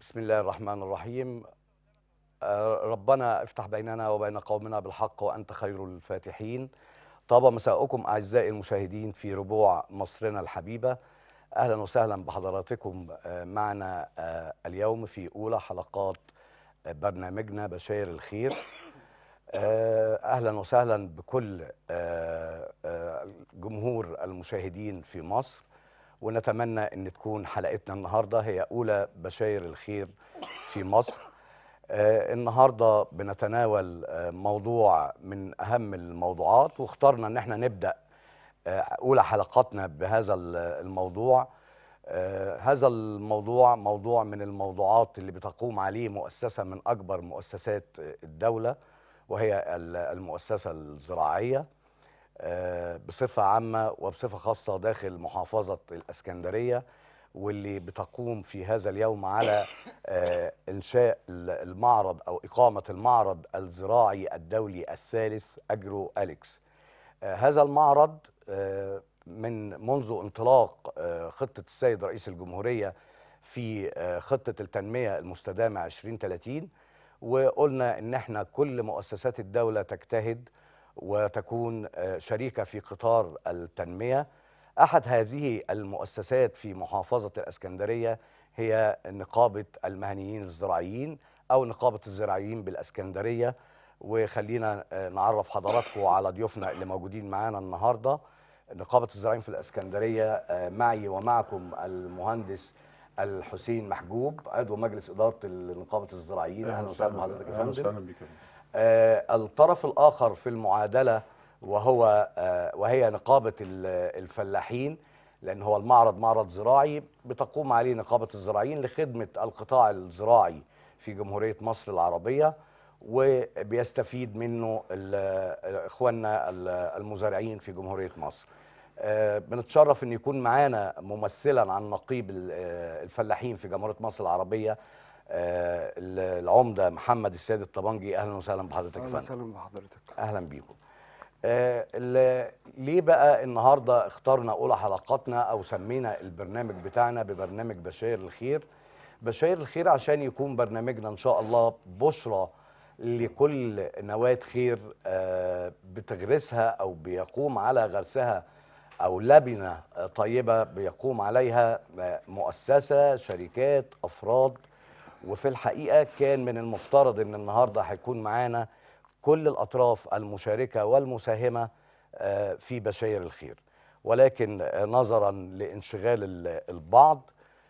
بسم الله الرحمن الرحيم. ربنا افتح بيننا وبين قومنا بالحق وأنت خير الفاتحين. طاب مساءكم أعزائي المشاهدين في ربوع مصرنا الحبيبة. أهلا وسهلا بحضراتكم معنا اليوم في أولى حلقات برنامجنا بشاير الخير. أهلا وسهلا بكل جمهور المشاهدين في مصر، ونتمنى أن تكون حلقتنا النهاردة هي أولى بشاير الخير في مصر. النهاردة بنتناول موضوع من أهم الموضوعات، واخترنا أن احنا نبدأ أولى حلقاتنا بهذا الموضوع. هذا الموضوع موضوع من الموضوعات اللي بتقوم عليه مؤسسة من أكبر مؤسسات الدولة، وهي المؤسسة الزراعية بصفة عامة وبصفة خاصة داخل محافظة الإسكندرية، واللي بتقوم في هذا اليوم على إنشاء المعرض أو إقامة المعرض الزراعي الدولي الثالث أجرو أليكس. هذا المعرض منذ انطلاق خطة السيد رئيس الجمهورية في خطة التنمية المستدامة 2030، وقلنا إن احنا كل مؤسسات الدولة تجتهد وتكون شريكة في قطار التنمية. أحد هذه المؤسسات في محافظة الإسكندرية هي نقابة المهنيين الزراعيين أو نقابة الزراعيين بالإسكندرية. وخلينا نعرف حضراتكم على ضيوفنا اللي موجودين معانا النهاردة. نقابة الزراعيين في الإسكندرية معي ومعكم المهندس الحسين محجوب، عضو مجلس إدارة نقابة الزراعيين. أهلا وسهلا بحضرتك يا فندم. اهلا وسهلا بك. الطرف الآخر في المعادلة وهي نقابة الفلاحين، لأن هو المعرض معرض زراعي بتقوم عليه نقابة الزراعيين لخدمة القطاع الزراعي في جمهورية مصر العربية، وبيستفيد منه إخواننا المزارعين في جمهورية مصر. بنتشرف أن يكون معانا ممثلا عن نقيب الفلاحين في جمهورية مصر العربية العمدة محمد السيد الطبنجي. أهلا وسهلا بحضرتك. اهلا وسهلا بحضرتك. أهلا بيكم. ليه بقى النهاردة اخترنا أولى حلقاتنا أو سمينا البرنامج بتاعنا ببرنامج بشاير الخير؟ بشاير الخير عشان يكون برنامجنا إن شاء الله بشرى لكل نواة خير بتغرسها أو بيقوم على غرسها، أو لبنة طيبة بيقوم عليها مؤسسة، شركات، أفراد. وفي الحقيقة كان من المفترض ان النهاردة هيكون معانا كل الأطراف المشاركة والمساهمة في بشاير الخير، ولكن نظرا لانشغال البعض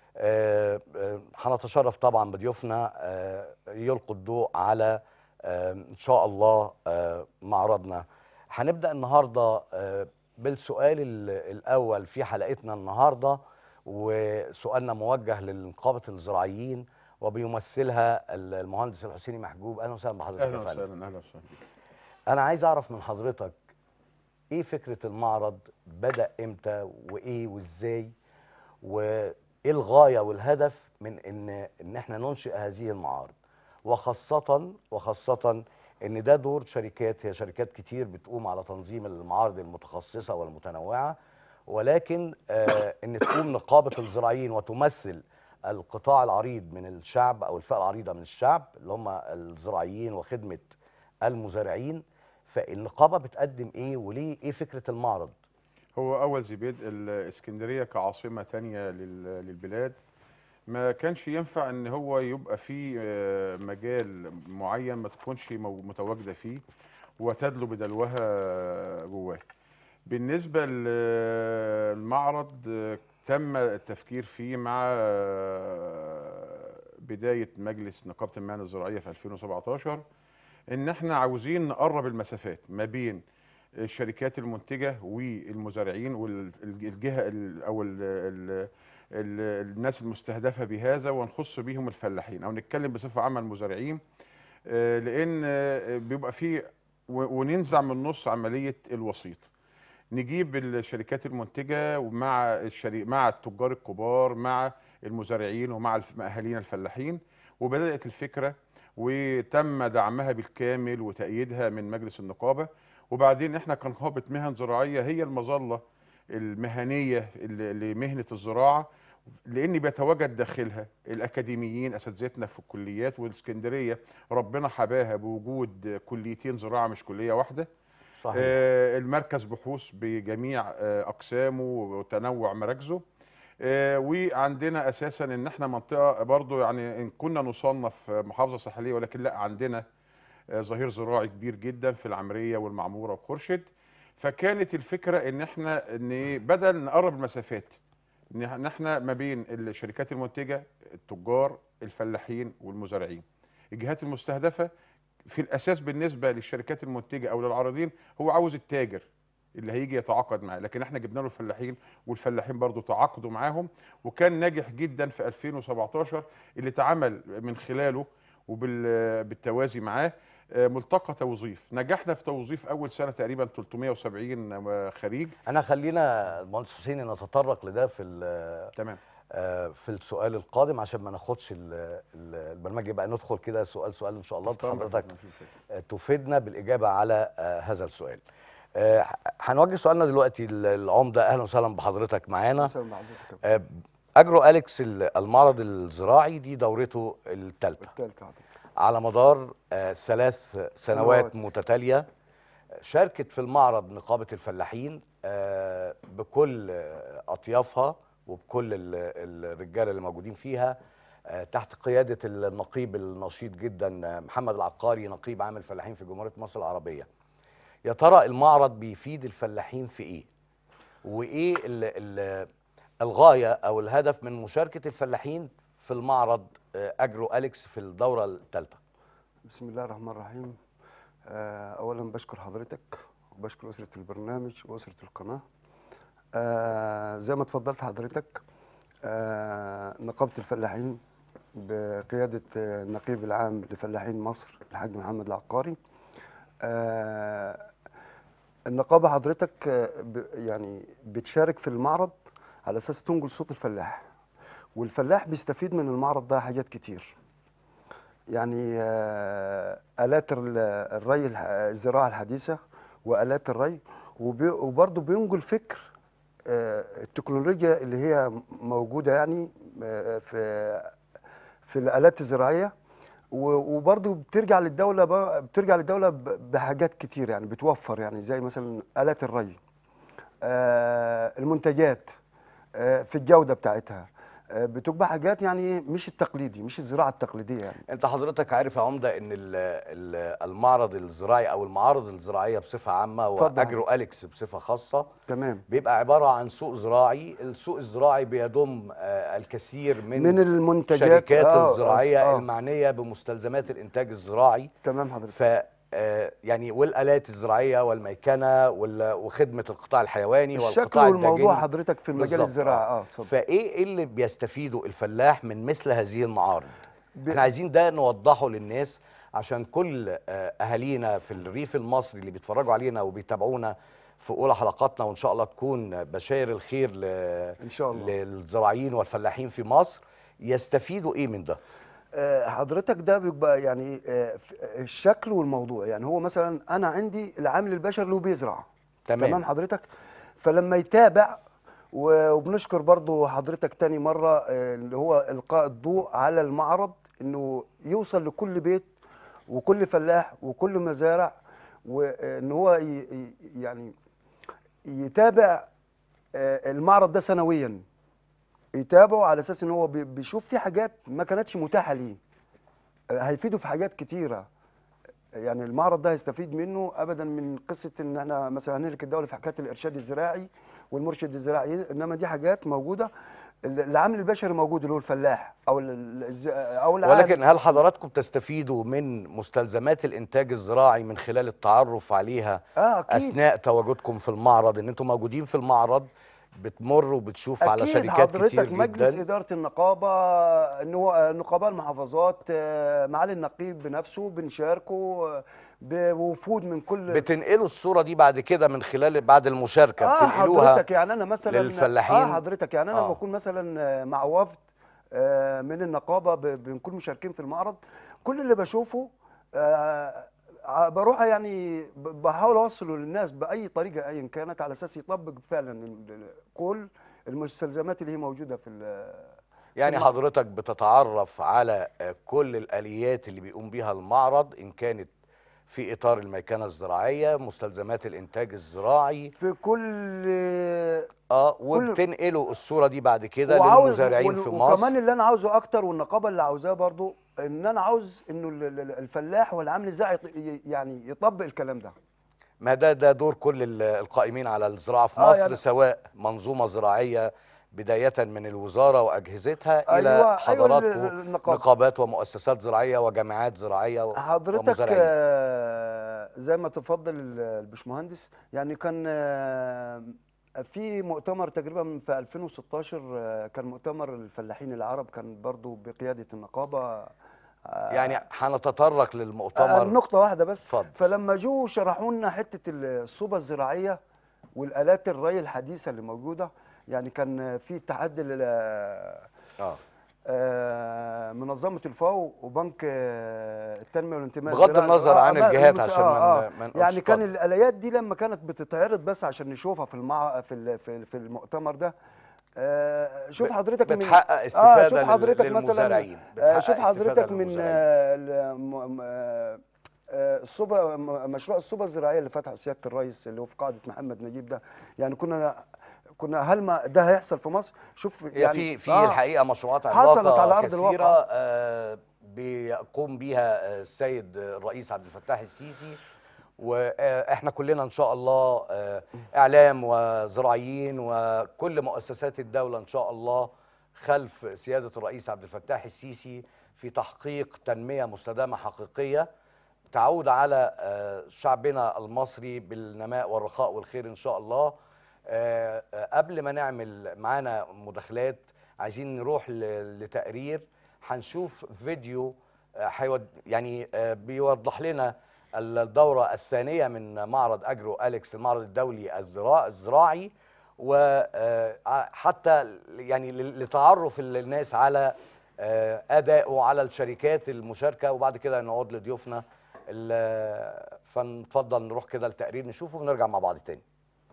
هنتشرف طبعا بضيوفنا يلقوا الضوء على ان شاء الله معرضنا. هنبدأ النهاردة بالسؤال الأول في حلقتنا النهاردة، وسؤالنا موجه لنقابة الزراعيين وبيمثلها المهندس الحسيني محجوب. اهلا وسهلا بحضرتك يا فندم. اهلا وسهلا. اهلا وسهلا. انا عايز اعرف من حضرتك ايه فكره المعرض، بدأ امتى وايه وازاي، وايه الغايه والهدف من ان احنا ننشئ هذه المعارض، وخاصه ان ده دور شركات، هي شركات كتير بتقوم على تنظيم المعارض المتخصصه والمتنوعه، ولكن ان تقوم نقابه الزراعيين وتمثل القطاع العريض من الشعب او الفئه العريضه من الشعب اللي هم الزراعيين وخدمه المزارعين. فالنقابه بتقدم ايه وليه؟ ايه فكره المعرض؟ هو اول ذي بدء الاسكندريه كعاصمه تانية للبلاد ما كانش ينفع ان هو يبقى فيه مجال معين ما تكونش متواجده فيه وتدلو بدلوها جواه. بالنسبه للمعرض تم التفكير فيه مع بدايه مجلس نقابه المهن الزراعيه في 2017، ان احنا عاوزين نقرب المسافات ما بين الشركات المنتجه والمزارعين والجهه او الناس المستهدفه بهذا، ونخص بيهم الفلاحين او نتكلم بصفه عامه المزارعين، لان بيبقى فيه وننزع من النص عمليه الوسيط. نجيب الشركات المنتجه مع التجار الكبار مع المزارعين ومع اهالينا الفلاحين. وبدات الفكره وتم دعمها بالكامل وتأييدها من مجلس النقابة. وبعدين احنا كنقابة مهن زراعية هي المظلة المهنية لمهنة الزراعة، لان بيتواجد داخلها الاكاديميين اساتذتنا في الكليات، والاسكندريه ربنا حباها بوجود كليتين زراعه مش كليه واحده. صحيح. المركز بحوث بجميع اقسامه وتنوع مراكزه. وعندنا اساسا ان احنا منطقه برضو، يعني ان كنا نصنف محافظه ساحليه، ولكن لا، عندنا ظهير زراعي كبير جدا في العمريه والمعموره وخورشيد. فكانت الفكره ان احنا بدل نقرب المسافات، ان احنا ما بين الشركات المنتجه، التجار، الفلاحين والمزارعين. الجهات المستهدفه في الاساس بالنسبه للشركات المنتجه او للعارضين هو عاوز التاجر اللي هيجي يتعاقد معاه، لكن احنا جبنا له الفلاحين، والفلاحين برضو تعاقدوا معاهم، وكان ناجح جدا في 2017 اللي اتعمل من خلاله وبالتوازي معاه ملتقى توظيف. نجحنا في توظيف اول سنه تقريبا 370 خريج. انا خلينا المهندس حسيني نتطرق لده تمام. في السؤال القادم، عشان ما ناخدش البرنامج، يبقى ندخل كده سؤال سؤال ان شاء الله تحت أمرك، حضرتك مفيش تفيدنا بالاجابه على هذا السؤال. هنوجه سؤالنا دلوقتي للعمده. اهلا وسهلا بحضرتك معانا. مثلا بحضرتك اجرو اليكس المعرض الزراعي دي دورته الثالثه التالتة حضرتك. على مدار 3 سنوات متتاليه. شاركت في المعرض نقابه الفلاحين بكل اطيافها وبكل الرجاله اللي موجودين فيها، تحت قياده النقيب النشيط جدا محمد العقاري، نقيب عام الفلاحين في جمهوريه مصر العربيه. يا ترى المعرض بيفيد الفلاحين في ايه؟ وايه الغايه او الهدف من مشاركه الفلاحين في المعرض اجرو اليكس في الدوره الثالثه؟ بسم الله الرحمن الرحيم. اولا بشكر حضرتك وبشكر اسره البرنامج واسره القناه. زي ما اتفضلت حضرتك، نقابه الفلاحين بقياده النقيب العام لفلاحين مصر الحاج محمد العقاري. النقابه حضرتك يعني بتشارك في المعرض على اساس تنقل صوت الفلاح، والفلاح بيستفيد من المعرض ده حاجات كتير. يعني آلات الري الزراعة الحديثة وآلات الري، وبرضه بينقل فكر التكنولوجيا اللي هي موجودة يعني في الآلات الزراعية، وبرضه بترجع للدولة بحاجات كتير، يعني بتوفر، يعني زي مثلا آلات الري، المنتجات في الجودة بتاعتها، بتبقى حاجات يعني مش التقليدي، مش الزراعه التقليديه يعني. انت حضرتك عارف يا عمده ان المعرض الزراعي او المعارض الزراعيه بصفه عامه واجرو اليكس بصفه خاصه تمام بيبقى عباره عن سوق زراعي. السوق الزراعي بيضم الكثير من المنتجات الشركات الزراعيه المعنيه بمستلزمات الانتاج الزراعي. تمام حضرتك. يعني والالات الزراعيه والميكنه وخدمه القطاع الحيواني والقطاع الشكل والموضوع الداجني حضرتك في المجال الزراعي. اتفضل. فايه اللي بيستفيده الفلاح من مثل هذه المعارض؟ احنا عايزين ده نوضحه للناس، عشان كل اهالينا في الريف المصري اللي بيتفرجوا علينا وبيتابعونا في اولى حلقاتنا، وان شاء الله تكون بشاير الخير ان شاء الله للزراعيين والفلاحين في مصر، يستفيدوا ايه من ده؟ حضرتك ده بيبقى يعني الشكل والموضوع. يعني هو مثلا انا عندي العامل البشري اللي هو بيزرع، تمام حضرتك، فلما يتابع، وبنشكر برضو حضرتك تاني مرة اللي هو إلقاء الضوء على المعرض، إنه يوصل لكل بيت وكل فلاح وكل مزارع، وإن هو يعني يتابع المعرض ده سنويا، يتابعه على أساس إن هو بيشوف في حاجات ما كانتش متاحة ليه، هيفيده في حاجات كتيرة. يعني المعرض ده هيستفيد منه ابدا من قصه ان احنا مثلا هنهلك الدوله في حكايه الارشاد الزراعي والمرشد الزراعي، انما دي حاجات موجوده. العامل البشري موجود اللي هو الفلاح او العامل. ولكن هل حضراتكم تستفيدوا من مستلزمات الانتاج الزراعي من خلال التعرف عليها اثناء تواجدكم في المعرض؟ ان انتم موجودين في المعرض بتمروا وبتشوفوا على شركات كتير جدا. مجلس اداره النقابه، ان هو نقباء المحافظات، معالي النقيب بنفسه بنشاركه بوفود من كل. بتنقلوا الصوره دي بعد كده من خلال بعد المشاركه بتنقلوها حضرتك يعني انا مثلا للفلاحين؟ حضرتك يعني انا بكون مثلا مع وفد من النقابه، بنكون مشاركين في المعرض. كل اللي بشوفه بروح يعني بحاول اوصله للناس باي طريقه ايا كانت، على اساس يطبق فعلا كل المستلزمات اللي هي موجوده يعني حضرتك بتتعرف على كل الآليات اللي بيقوم بيها المعرض، إن كانت في إطار الميكنة الزراعية، مستلزمات الإنتاج الزراعي، في كل وبتنقلوا الصورة دي بعد كده وعاوز للمزارعين في مصر. وكمان اللي انا عاوزه اكتر، والنقابه اللي عاوزاه برضو، ان انا عاوز انه الفلاح والعامل الزراعي يعني يطبق الكلام ده. ما ده دور كل القائمين على الزراعة في مصر، يعني سواء منظومة زراعية بداية من الوزارة وأجهزتها إلى ايوه حضراتكم النقابه. نقابات ومؤسسات زراعية وجامعات زراعية حضرتك ومزارعين. زي ما تفضل الباشمهندس، يعني كان في مؤتمر تقريبا في 2016 كان مؤتمر الفلاحين العرب، كان برضو بقيادة النقابة. يعني هنتطرق للمؤتمر. نقطة واحدة بس. اتفضل. فلما جو شرحوا لنا حتة الصوبة الزراعية والآلات الري الحديثة اللي موجودة، يعني كان في اتحاد منظمة الفاو وبنك التنمية والانتماء بغض النظر عن الجهات عشان من يعني كان الآليات دي لما كانت بتتعرض بس عشان نشوفها في المؤتمر ده، شوف حضرتك بتحقق استفادة شوف حضرتك للمزارعين، شوف حضرتك من الصوبة، مشروع الصوبة الزراعية اللي فتحه سيادة الرئيس اللي هو في قاعدة محمد نجيب ده، يعني كنا هل ما ده هيحصل في مصر؟ شوف يعني في الحقيقه مشروعات حصلت على ارض كثيرة الواقع بيقوم بيها السيد الرئيس عبد الفتاح السيسي، واحنا كلنا ان شاء الله اعلام وزراعيين وكل مؤسسات الدوله ان شاء الله خلف سياده الرئيس عبد الفتاح السيسي في تحقيق تنميه مستدامه حقيقيه تعود على شعبنا المصري بالنماء والرخاء والخير ان شاء الله. قبل ما نعمل معانا مداخلات عايزين نروح لتقرير، هنشوف فيديو يعني بيوضح لنا الدورة الثانية من معرض أجرو أليكس، المعرض الدولي الزراعي، وحتى يعني لتعرف الناس على أدائه على الشركات المشاركة، وبعد كده نعود لضيوفنا. فنفضل نروح كده التقرير نشوفه ونرجع مع بعض تاني.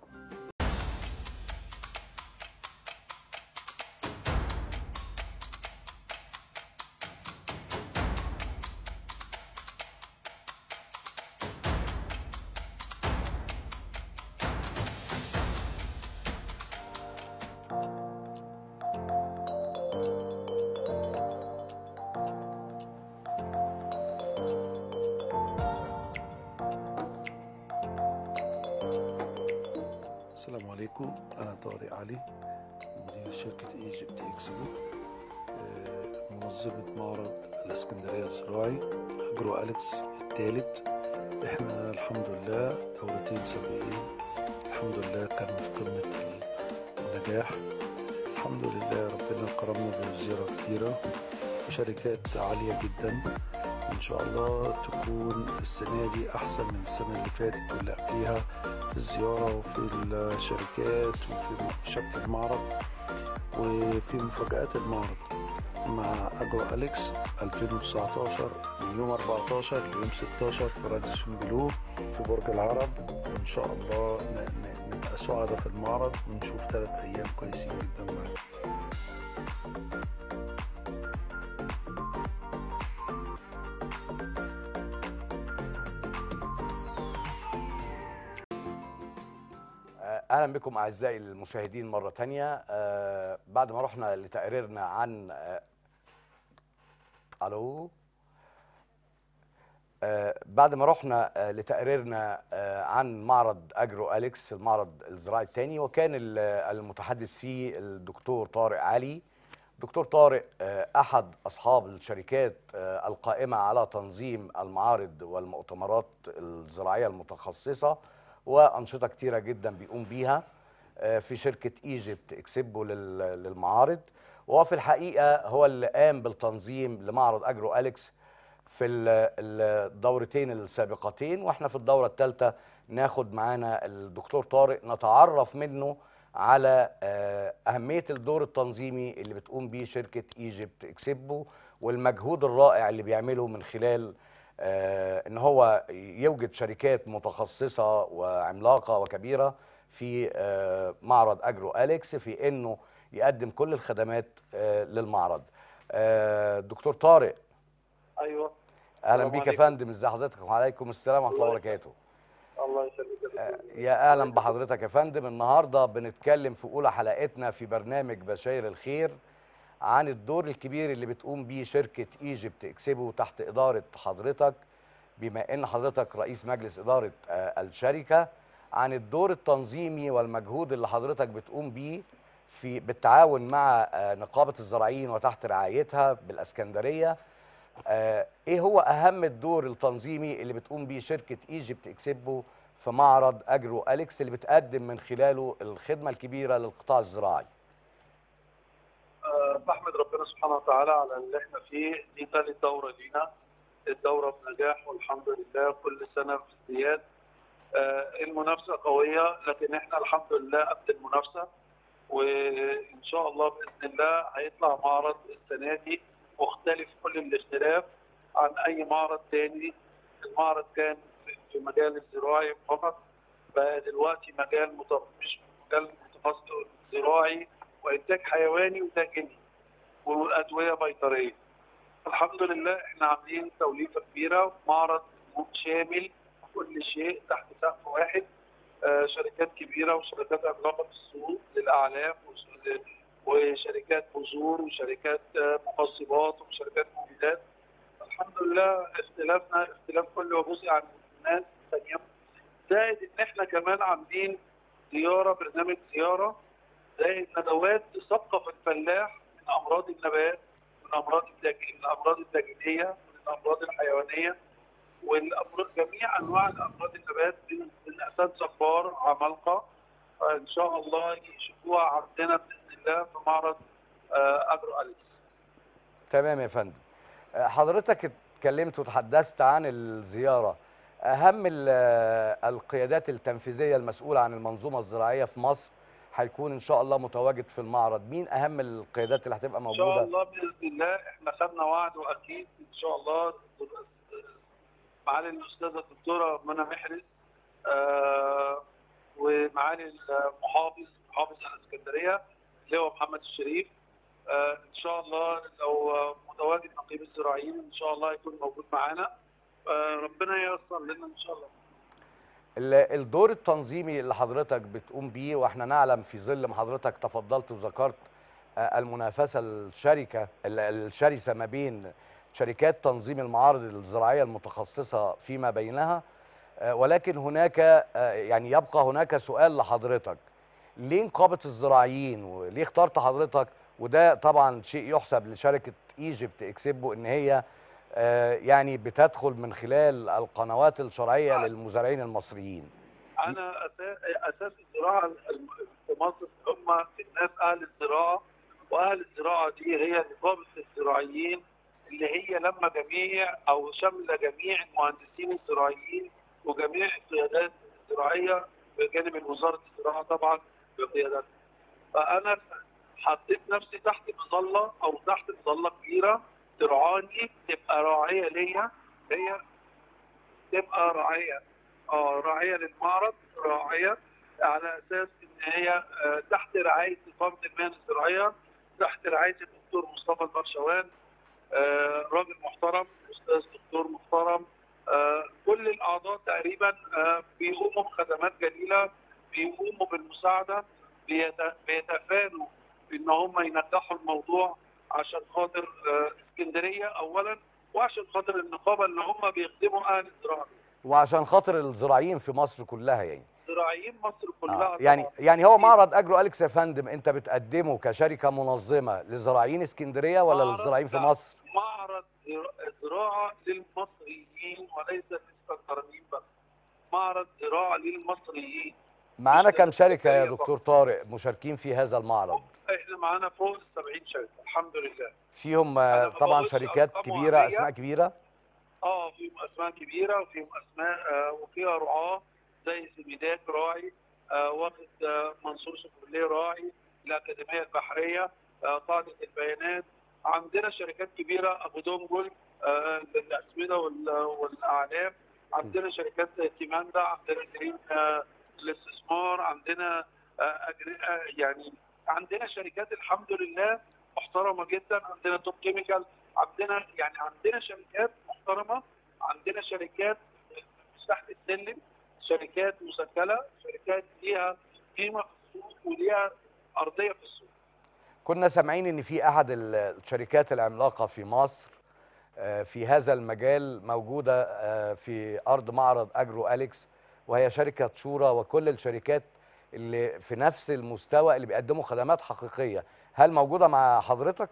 السلام عليكم، أنا طارق علي مدير شركة ايجيبت اكسبو، منظمة معرض الاسكندرية الزراعي أجرو أليكس الثالث. احنا الحمد لله دورتين سابقين الحمد لله كانوا في قمة النجاح. الحمد لله ربنا كرمنا بزيارة كتيرة وشركات عالية جدا، وإن شاء الله تكون السنة دي أحسن من السنة اللي فاتت واللي قبليها في الزيارة وفي الشركات وفي شكل المعرض وفي مفاجآت المعرض. مع أجرو أليكس 2019 من يوم 14 ليوم 16 في راديسون بلو في برج العرب، وإن شاء الله نبقى سعداء في المعرض ونشوف 3 أيام كويسين جدا معانا. اهلا بكم اعزائي المشاهدين مره تانية. بعد ما رحنا لتقريرنا عن بعد ما رحنا لتقريرنا عن معرض اجرو أليكس المعرض الزراعي الثاني، وكان المتحدث فيه الدكتور طارق علي. دكتور طارق احد اصحاب الشركات القائمه على تنظيم المعارض والمؤتمرات الزراعيه المتخصصه، وأنشطة كتيرة جدا بيقوم بيها في شركة ايجيبت اكسبو للمعارض، وفي الحقيقة هو اللي قام بالتنظيم لمعرض أجرو أليكس في الدورتين السابقتين، واحنا في الدورة الثالثة ناخد معانا الدكتور طارق نتعرف منه على أهمية الدور التنظيمي اللي بتقوم بيه شركة ايجيبت اكسبو، والمجهود الرائع اللي بيعمله من خلال ان هو يوجد شركات متخصصة وعملاقة وكبيرة في معرض اجرو أليكس في انه يقدم كل الخدمات للمعرض. دكتور طارق. ايوه. اهلا بيك يا فندم، ازي حضرتك؟ وعليكم السلام ورحمه الله وبركاته. الله يسلمك. يا اهلا بحضرتك يا فندم. النهارده بنتكلم في اولى حلقتنا في برنامج بشاير الخير عن الدور الكبير اللي بتقوم بيه شركه ايجيبت اكسبو تحت اداره حضرتك، بما ان حضرتك رئيس مجلس اداره الشركه، عن الدور التنظيمي والمجهود اللي حضرتك بتقوم بيه بالتعاون مع نقابه الزراعيين وتحت رعايتها بالاسكندريه. ايه هو اهم الدور التنظيمي اللي بتقوم بيه شركه ايجيبت اكسبو في معرض اجرو أليكس اللي بتقدم من خلاله الخدمه الكبيره للقطاع الزراعي؟ بحمد ربنا سبحانه وتعالى على اللي احنا فيه. دي ثالث دوره لينا، الدوره بنجاح والحمد لله، كل سنه في ازدياد. المنافسه قويه لكن احنا الحمد لله قد المنافسه، وان شاء الله باذن الله هيطلع معرض السنه دي مختلف كل الاختلاف عن اي معرض تاني. المعرض كان في مجال الزراعي فقط، بقى دلوقتي مش مجال متخصص زراعي وانتاج حيواني وتاجيلي وادويه بيطريه. الحمد لله احنا عاملين توليفه كبيره، معرض شامل كل شيء تحت سقف واحد. شركات كبيره وشركات عملاقه في السوق للاعلاف وشركات بذور وشركات مقصبات وشركات مبيدات. الحمد لله اختلافنا اختلاف كل وجزء عن الناس الثانيه، زائد ان احنا كمان عاملين زياره، برنامج زياره زائد ندوات تثقف الفلاح من امراض النبات، من الامراض الداجينيه، من الامراض الحيوانيه، جميع انواع الامراض النبات من اساد صفار عمالقه. ان شاء الله يشوفوها عندنا باذن الله في معرض اجرو أليكس. تمام يا فندم. حضرتك اتكلمت وتحدثت عن الزياره. اهم القيادات التنفيذيه المسؤوله عن المنظومه الزراعيه في مصر هيكون ان شاء الله متواجد في المعرض. مين اهم القيادات اللي هتبقى موجوده؟ ان شاء الله باذن الله احنا خدنا وعد، واكيد ان شاء الله معالي الاستاذه الدكتوره منى محرز ومعالي محافظ الاسكندريه اللي هو محمد الشريف. ان شاء الله لو متواجد نقيب الزراعيين ان شاء الله هيكون موجود معانا. ربنا ييسر لنا ان شاء الله. الدور التنظيمي اللي حضرتك بتقوم بيه، واحنا نعلم في ظل ما حضرتك تفضلت وذكرت المنافسه الشرسه ما بين شركات تنظيم المعارض الزراعيه المتخصصه فيما بينها، ولكن هناك يعني يبقى هناك سؤال لحضرتك. ليه نقابه الزراعيين وليه اخترت حضرتك؟ وده طبعا شيء يحسب لشركه ايجيبت اكسبو ان هي يعني بتدخل من خلال القنوات الشرعيه للمزارعين المصريين. انا اساس الزراعه في مصر هم الناس اهل الزراعه، واهل الزراعه دي هي نقابه الزراعيين اللي هي لما جميع او شامله جميع المهندسين الزراعيين وجميع القيادات الزراعيه بجانب وزاره الزراعه طبعا بقيادتها. فانا حطيت نفسي تحت مظله او تحت مظله كبيره ترعاني، تبقى راعيه ليا، هي تبقى راعيه للمعرض، راعيه على اساس ان هي تحت رعايه نقابه المهن الزراعيه، تحت رعايه الدكتور مصطفى البرشوان، راجل محترم، استاذ دكتور محترم. كل الاعضاء تقريبا بيقوموا بخدمات جليله، بيقوموا بالمساعده، بيتفانوا ان هم ينجحوا الموضوع عشان خاطر اسكندريه اولا، وعشان خاطر النقابه اللي هم بيخدموا اهل الزراعه، وعشان خاطر الزراعيين في مصر كلها. يعني زراعيين مصر كلها. يعني هو معرض اجرو أليكس يا فندم انت بتقدمه كشركه منظمه لزراعيين اسكندريه ولا للزراعيين في مصر؟ معرض زراعه للمصريين وليس للاسكندرانيين بس، معرض زراعه للمصريين. معانا كم شركه يا دكتور طارق مشاركين في هذا المعرض؟ احنا معانا فوق ال 70 شركه الحمد لله. فيهم طبعا شركات كبيره، اسماء كبيره. فيهم اسماء كبيره وفيهم اسماء وفيها رعاه زي سميدات راعي، واخد منصور شكرليه راعي، الاكاديميه البحريه، قاعده البيانات. عندنا شركات كبيره، ابو دنجل للاسمده والاعلاف. عندنا شركات زي تيماندا، عندنا جرين الاستثمار، عندنا يعني عندنا شركات الحمد لله محترمه جدا، عندنا توب كيميكال، عندنا شركات محترمه، عندنا شركات تحت السلم، شركات مسجله، شركات ليها قيمه في السوق وليها ارضيه في السوق. كنا سامعين ان في احد الشركات العملاقه في مصر في هذا المجال موجوده في ارض معرض اجرو اليكس، وهي شركه شورى، وكل الشركات اللي في نفس المستوى اللي بيقدموا خدمات حقيقيه. هل موجوده مع حضرتك؟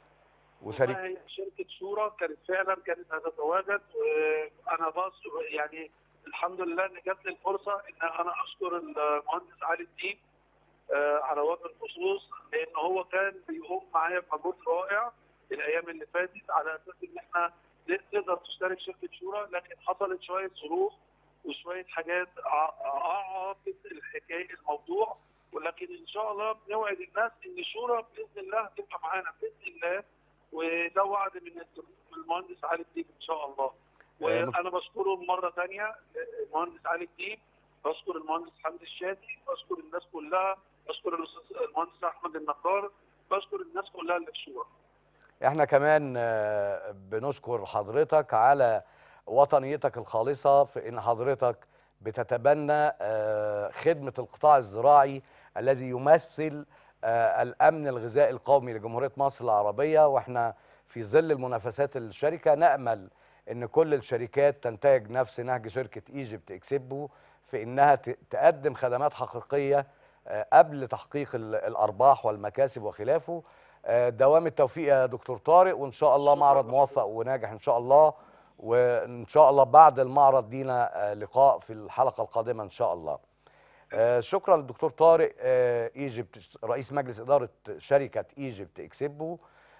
هي شركه شورى كانت هتتواجد، وانا يعني الحمد لله ان جات لي الفرصه ان انا اشكر المهندس علي الدين على وجه الخصوص، لان هو كان بيقوم معايا بمجهود رائع الايام اللي فاتت على اساس ان احنا تقدر تشترك شركه شورى، لكن حصلت شويه ظروف وشويه حاجات عاقبت الحكايه الموضوع، ولكن ان شاء الله بنوعد الناس ان شورى باذن الله هتبقى معانا باذن الله، وده وعد من المهندس علي الدين ان شاء الله. وانا بشكره مره ثانيه المهندس علي الدين، بشكر المهندس حمدي الشادي، بشكر الناس كلها، بشكر المهندس احمد النقار، بشكر الناس كلها اللي في شورى. احنا كمان بنشكر حضرتك على وطنيتك الخالصه في ان حضرتك بتتبنى خدمه القطاع الزراعي الذي يمثل الامن الغذائي القومي لجمهوريه مصر العربيه، واحنا في ظل المنافسات الشركه نامل ان كل الشركات تنتهج نفس نهج شركه ايجيبت اكسبو في انها تقدم خدمات حقيقيه قبل تحقيق الارباح والمكاسب وخلافه. دوام التوفيق يا دكتور طارق، وان شاء الله معرض موفق وناجح ان شاء الله، وان شاء الله بعد المعرض لينا لقاء في الحلقه القادمه ان شاء الله. شكرا للدكتور طارق ايجيبت، رئيس مجلس اداره شركه ايجيبت اكسبو،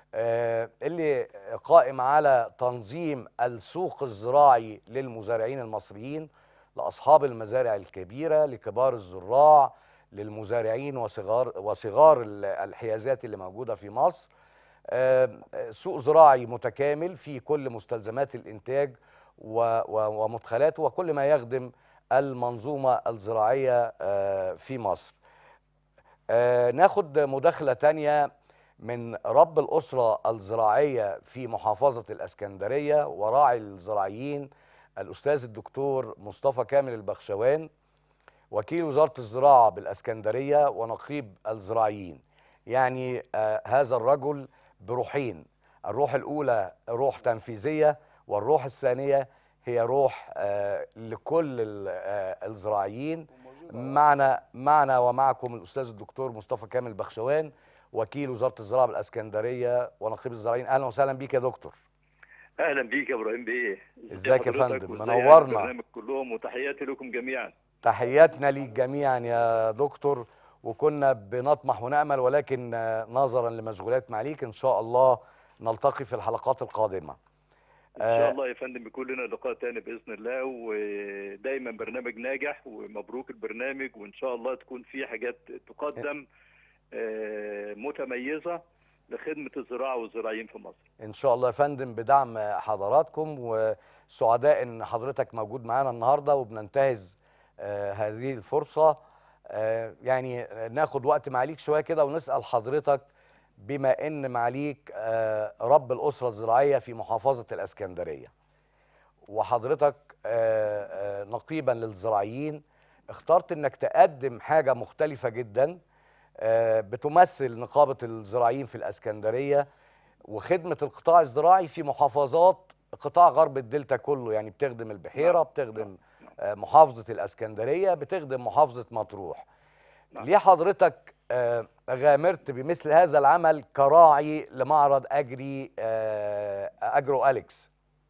اللي قائم على تنظيم السوق الزراعي للمزارعين المصريين، لاصحاب المزارع الكبيره، لكبار الزراع، للمزارعين وصغار الحيازات اللي موجوده في مصر. سوق زراعي متكامل في كل مستلزمات الانتاج ومدخلاته وكل ما يخدم المنظومه الزراعيه في مصر. ناخد مداخله تانية من رب الاسره الزراعيه في محافظه الاسكندريه وراعي الزراعيين، الاستاذ الدكتور مصطفى كامل البخشوان، وكيل وزارة الزراعة بالاسكندرية ونقيب الزراعيين. يعني هذا الرجل بروحين، الروح الأولى روح تنفيذية، والروح الثانية هي روح لكل الزراعيين. معنا ومعكم الأستاذ الدكتور مصطفى كامل البخشوان، وكيل وزارة الزراعة بالاسكندرية ونقيب الزراعيين. أهلا وسهلا بيك يا دكتور. أهلا بيك يا إبراهيم بيه. ازيك يا فندم؟ منورنا. البرنامج كلهم، وتحياتي لكم جميعا. تحياتنا ليك جميعا يا دكتور، وكنا بنطمح ونأمل، ولكن نظرا لمشغولات معاليك ان شاء الله نلتقي في الحلقات القادمة ان شاء الله يا فندم، بيكون لنا لقاء تاني باذن الله، ودايما برنامج ناجح، ومبروك البرنامج، وان شاء الله تكون في حاجات تقدم متميزة لخدمة الزراعة والزراعيين في مصر ان شاء الله يا فندم، بدعم حضراتكم، وسعداء ان حضرتك موجود معانا النهارده، وبننتهز هذه الفرصة يعني ناخد وقت معاليك شوية كده ونسأل حضرتك، بما ان معاليك رب الأسرة الزراعية في محافظة الاسكندرية، وحضرتك نقيبا للزراعيين، اخترت انك تقدم حاجة مختلفة جدا بتمثل نقابة الزراعيين في الاسكندرية وخدمة القطاع الزراعي في محافظات قطاع غرب الدلتا كله، يعني بتخدم البحيرة، بتخدم محافظة الاسكندرية، بتخدم محافظة مطروح. ليه حضرتك غامرت بمثل هذا العمل كراعي لمعرض اجرو اليكس؟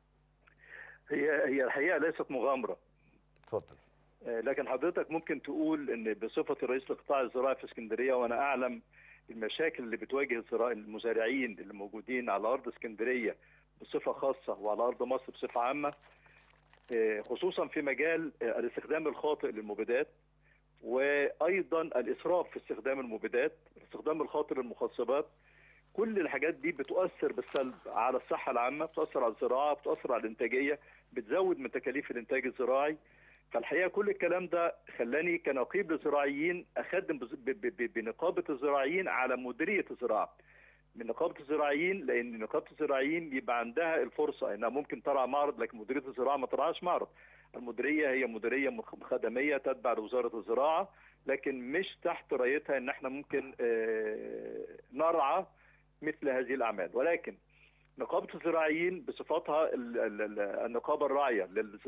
هي الحقيقة ليست مغامرة. اتفضل. لكن حضرتك ممكن تقول ان بصفة رئيس القطاع الزراعي في اسكندرية، وانا اعلم المشاكل اللي بتواجه المزارعين اللي موجودين على ارض اسكندرية بصفة خاصة وعلى ارض مصر بصفة عامة، خصوصا في مجال الاستخدام الخاطئ للمبيدات، وايضا الاسراف في استخدام المبيدات، الاستخدام الخاطئ للمخصبات. كل الحاجات دي بتؤثر بالسلب على الصحة العامة، بتؤثر على الزراعة، بتؤثر على الانتاجية، بتزود من تكاليف الانتاج الزراعي. فالحقيقه كل الكلام ده خلاني كنقيب للزراعيين اخدم بنقابه الزراعيين على مديريه الزراعه من نقابه الزراعيين، لان نقابه الزراعيين بيبقى عندها الفرصه انها ممكن ترعى معرض، لكن مديريه الزراعه ما ترعاش معرض. المديريه هي مديريه خدميه تتبع لوزاره الزراعه، لكن مش تحت رايتها ان احنا ممكن نرعى مثل هذه الاعمال. ولكن نقابه الزراعيين بصفتها النقابه الراعيه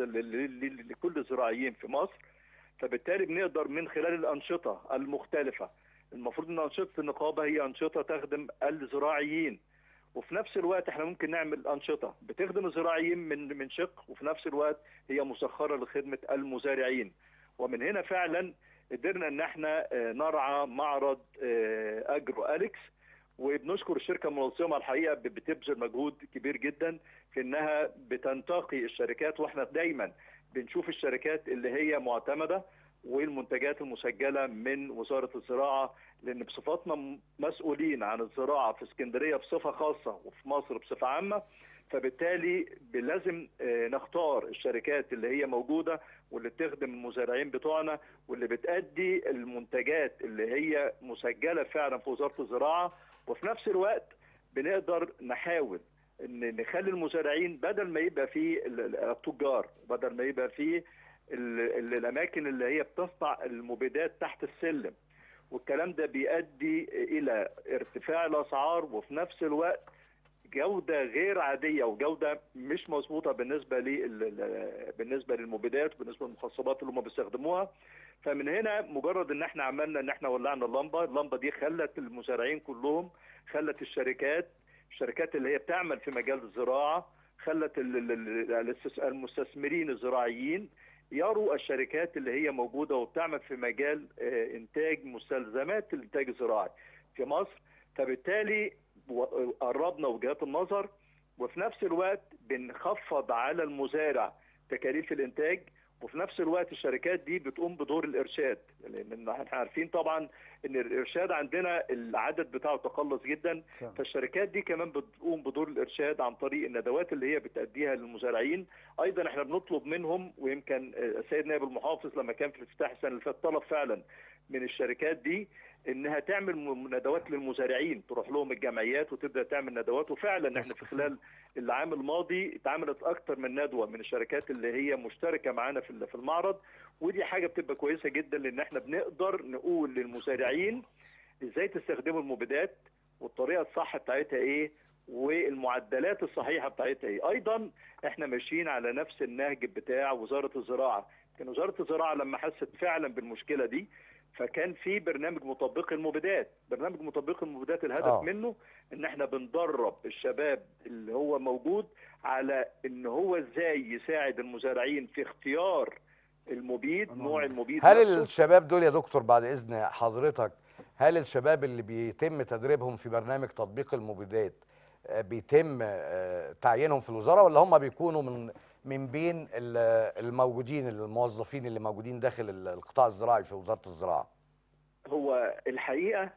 لكل الزراعيين في مصر، فبالتالي بنقدر من خلال الانشطه المختلفه، المفروض ان انشطه النقابه هي انشطه تخدم الزراعيين، وفي نفس الوقت احنا ممكن نعمل انشطه بتخدم الزراعيين من شق، وفي نفس الوقت هي مسخره لخدمه المزارعين. ومن هنا فعلا قدرنا ان احنا نرعى معرض اجرو أليكس، وبنشكر الشركه المنظمه الحقيقه بتبذل مجهود كبير جدا في انها بتنتقي الشركات، واحنا دايما بنشوف الشركات اللي هي معتمده والمنتجات المسجله من وزاره الزراعه، لان بصفتنا مسؤولين عن الزراعه في اسكندريه بصفه خاصه وفي مصر بصفه عامه، فبالتالي لازم نختار الشركات اللي هي موجوده واللي بتخدم المزارعين بتوعنا واللي بتأدي المنتجات اللي هي مسجله فعلا في وزاره الزراعه. وفي نفس الوقت بنقدر نحاول ان نخلي المزارعين بدل ما يبقى فيه التجار، بدل ما يبقى فيه الاماكن اللي هي بتصنع المبيدات تحت السلم، والكلام ده بيؤدي الى ارتفاع الاسعار وفي نفس الوقت جوده غير عاديه وجوده مش مظبوطه بالنسبه للمبيدات وبالنسبه للمخصبات اللي هم بيستخدموها. فمن هنا مجرد ان احنا عملنا ان احنا ولعنا اللمبه دي خلت المزارعين كلهم، خلت الشركات اللي هي بتعمل في مجال الزراعه، خلت المستثمرين الزراعيين يروا الشركات اللي هي موجوده وبتعمل في مجال انتاج مستلزمات الانتاج الزراعي في مصر. فبالتالي قربنا وجهات النظر، وفي نفس الوقت بنخفض على المزارع تكاليف الانتاج، وفي نفس الوقت الشركات دي بتقوم بدور الارشاد، لان احنا عارفين طبعا ان الارشاد عندنا العدد بتاعه تقلص جدا، فالشركات دي كمان بتقوم بدور الارشاد عن طريق الندوات اللي هي بتأديها للمزارعين. ايضا احنا بنطلب منهم، ويمكن السيد نائب المحافظ لما كان في الافتتاح السنه اللي فاتت طلب فعلا من الشركات دي انها تعمل ندوات للمزارعين، تروح لهم الجمعيات وتبدا تعمل ندوات. وفعلا احنا في خلال العام الماضي اتعملت اكتر من ندوه من الشركات اللي هي مشتركه معانا في المعرض، ودي حاجه بتبقى كويسه جدا، لان احنا بنقدر نقول للمزارعين ازاي تستخدموا المبيدات والطريقه الصح بتاعتها ايه والمعدلات الصحيحه بتاعتها ايه. ايضا احنا ماشيين على نفس النهج بتاع وزاره الزراعه. كان وزاره الزراعه لما حست فعلا بالمشكله دي فكان في برنامج مطبقي المبيدات. برنامج مطبقي المبيدات الهدف منه ان احنا بندرب الشباب اللي هو موجود على ان هو ازاي يساعد المزارعين في اختيار المبيد، نوع المبيد. هل الشباب دول يا دكتور بعد اذن حضرتك، هل الشباب اللي بيتم تدريبهم في برنامج تطبيق المبيدات بيتم تعيينهم في الوزاره، ولا هم بيكونوا من بين الموجودين الموظفين اللي موجودين داخل القطاع الزراعي في وزاره الزراعه؟ هو الحقيقه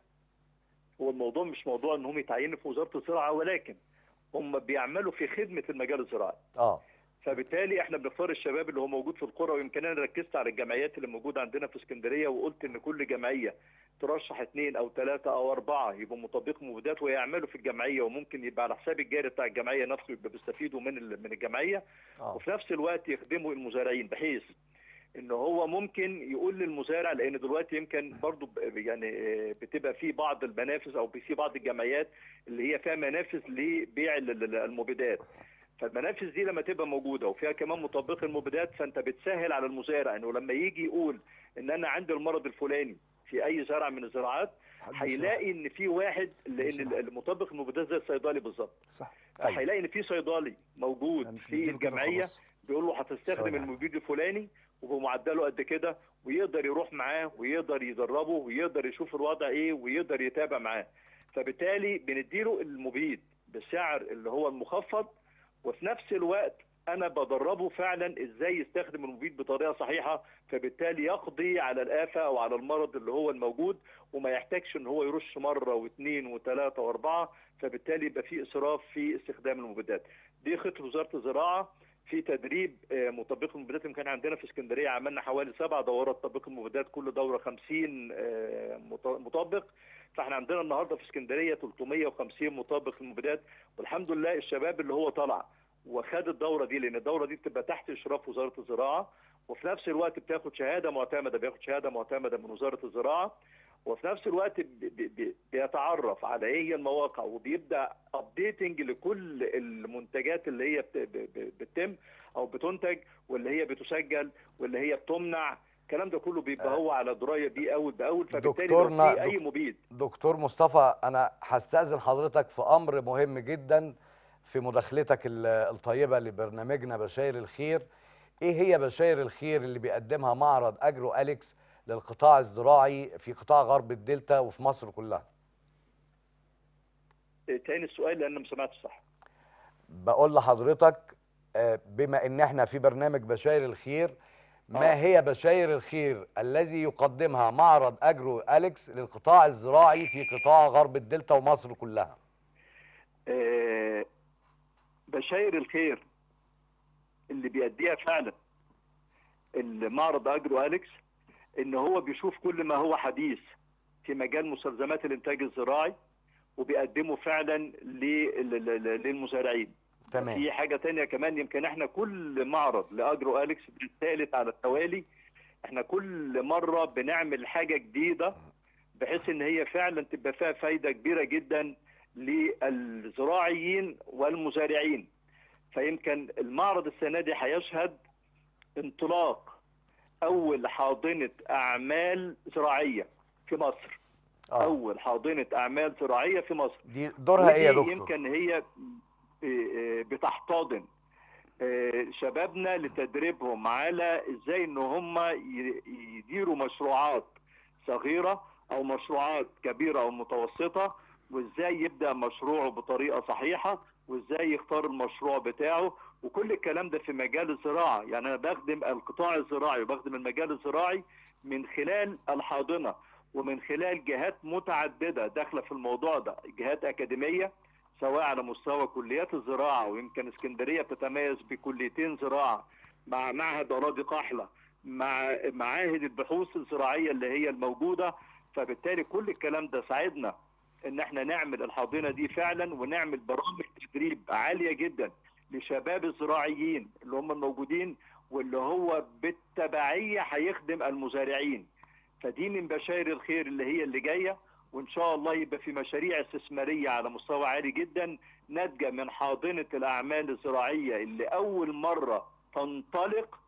هو الموضوع مش موضوع انهم يتعينوا في وزاره الزراعه، ولكن هم بيعملوا في خدمه المجال الزراعي. فبالتالي احنا بنختار الشباب اللي هو موجود في القرى، ويمكن انا ركزت على الجمعيات اللي موجوده عندنا في اسكندريه وقلت ان كل جمعيه ترشح 2 أو 3 أو 4 يبقوا مطبقي مبيدات ويعملوا في الجمعيه، وممكن يبقى على حساب الجاري بتاع الجمعيه نفسه يبقى بيستفيدوا من الجمعيه، وفي نفس الوقت يخدموا المزارعين، بحيث ان هو ممكن يقول للمزارع، لان دلوقتي يمكن برضو يعني بتبقى في بعض المنافذ او في بعض الجمعيات اللي هي فيها منافذ لبيع المبيدات. فالمنافذ دي لما تبقى موجوده وفيها كمان مطبقي المبيدات، فانت بتسهل على المزارع انه لما يجي يقول ان انا عندي المرض الفلاني في اي زرع من الزراعات، هيلاقي ان في واحد، لان المطبق المبيدات زي الصيدلي بالظبط، صح، هيلاقي ان في صيدلي موجود في الجمعيه بيقول له هتستخدم المبيد الفلاني وبمعدله قد كده، ويقدر يروح معاه ويقدر يدربه ويقدر يشوف الوضع ايه ويقدر يتابع معاه. فبالتالي بنديله المبيد بالسعر اللي هو المخفض، وفي نفس الوقت انا بدربه فعلا ازاي يستخدم المبيد بطريقه صحيحه، فبالتالي يقضي على الآفة او على المرض اللي هو الموجود، وما يحتاجش ان هو يرش مره واثنين وثلاثه واربعه، فبالتالي يبقى في اسراف في استخدام المبيدات. دي خطه وزاره الزراعه في تدريب مطبقي المبيدات. يمكن عندنا في اسكندريه عملنا حوالي 7 دورات تطبيق المبيدات، كل دوره 50 مطبق. فاحنا عندنا النهارده في اسكندريه 350 مطبق المبيدات، والحمد لله الشباب اللي هو طلع وخد الدوره دي، لان الدوره دي بتبقى تحت اشراف وزاره الزراعه، وفي نفس الوقت بتاخد شهاده معتمده، بياخد شهاده معتمده من وزاره الزراعه، وفي نفس الوقت بيتعرف على ايه هي المواقع، وبيبدا ابديتنج لكل المنتجات اللي هي بتتم او بتنتج، واللي هي بتسجل، واللي هي بتمنع. الكلام ده كله بيبقى هو على درايه بيه اول باول. فبالتالي لو في اي مبيد. دكتور مصطفى، انا هستأذن حضرتك في امر مهم جدا في مداخلتك الطيبه لبرنامجنا بشاير الخير. ايه هي بشاير الخير اللي بيقدمها معرض اجرو أليكس للقطاع الزراعي في قطاع غرب الدلتا وفي مصر كلها؟ تاني السؤال لان ما سمعتش صح. بقول لحضرتك بما ان احنا في برنامج بشاير الخير، ما هي بشاير الخير الذي يقدمها معرض اجرو أليكس للقطاع الزراعي في قطاع غرب الدلتا ومصر كلها؟ بشاير الخير اللي بيأديها فعلا المعرض اجرو أليكس ان هو بيشوف كل ما هو حديث في مجال مستلزمات الانتاج الزراعي وبيقدمه فعلا للمزارعين. تمام. في حاجه ثانيه كمان، يمكن احنا كل معرض لاجرو أليكس الثالث على التوالي، احنا كل مره بنعمل حاجه جديده بحيث ان هي فعلا تبقى فيها فايده كبيره جدا للزراعيين والمزارعين. فيمكن المعرض السنه دي هيشهد انطلاق اول حاضنه اعمال زراعيه في مصر. اول حاضنه اعمال زراعيه في مصر. دي دورها ايه يا دكتور؟ يمكن هي بتحتضن شبابنا لتدريبهم على ازاي ان هم يديروا مشروعات صغيره او مشروعات كبيره او متوسطه، وازاي يبدا مشروعه بطريقه صحيحه، وازاي يختار المشروع بتاعه، وكل الكلام ده في مجال الزراعه. يعني انا بخدم القطاع الزراعي وبخدم المجال الزراعي من خلال الحاضنه ومن خلال جهات متعدده داخله في الموضوع ده، جهات اكاديميه سواء على مستوى كليات الزراعه، ويمكن اسكندريه بتتميز بكليتين زراعه مع معهد اراضي قحله مع معاهد البحوث الزراعيه اللي هي الموجوده. فبالتالي كل الكلام ده ساعدنا ان احنا نعمل الحاضنه دي فعلا، ونعمل برامج تدريب عاليه جدا لشباب الزراعيين اللي هم الموجودين، واللي هو بالتبعيه هيخدم المزارعين. فدي من بشاير الخير اللي هي اللي جايه، وان شاء الله يبقى في مشاريع استثماريه على مستوى عالي جدا ناتجه من حاضنه الاعمال الزراعيه اللي اول مره تنطلق